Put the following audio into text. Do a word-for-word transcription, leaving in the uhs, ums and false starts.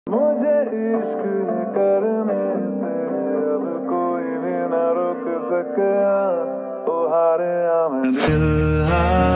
मुझे इश्क करने से अब कोई भी ना रोक सके। ओ हारे मैं दिल हार